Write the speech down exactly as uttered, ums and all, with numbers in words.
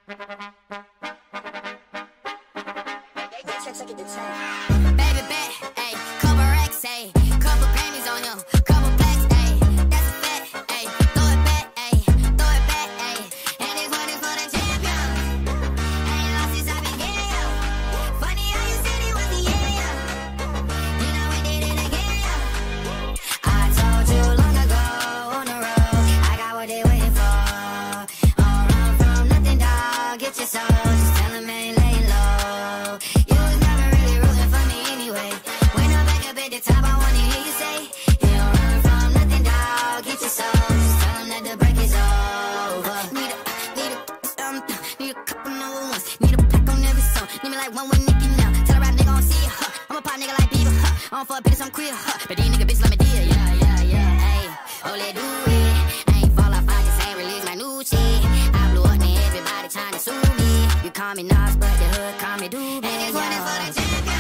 Baby bet, ayy, couple racks, ayy, couple Grammys on him, couple plaques, ayy, that's a fact, ayy, throw it back, ayy, throw it back, ayy, and this one is for the champion. Ain't lost since I began, yo. Funny how you said it was the yeah, yo. You know we did it again, yo. I told you long ago on the road, I got what they waiting for. Don't run from nothing, dog. Get your soul, just tell them ain't laying low. You was never really rooting for me anyway. When I'm back up at the top, I wanna hear you say, you don't run from nothing, dog. Get your soul, just tell them that the break is over. Need a, need a, um, need a couple number ones. Need a pack on every song. Need me like one with Nicki now. Tell a rap nigga I don't see ya, huh. I'm a pop nigga like Bieber, huh. I don't fuck bitches, I'm queer, huh. But these nigga bitches let me deal, yeah, yeah, yeah, ayy. Oh, let do it. I ain't fall off, I just ain't release my new shit. I blew up and everybody trying to sue me. You call me Nas, but the hood call me Doobie. And this one is for the champion.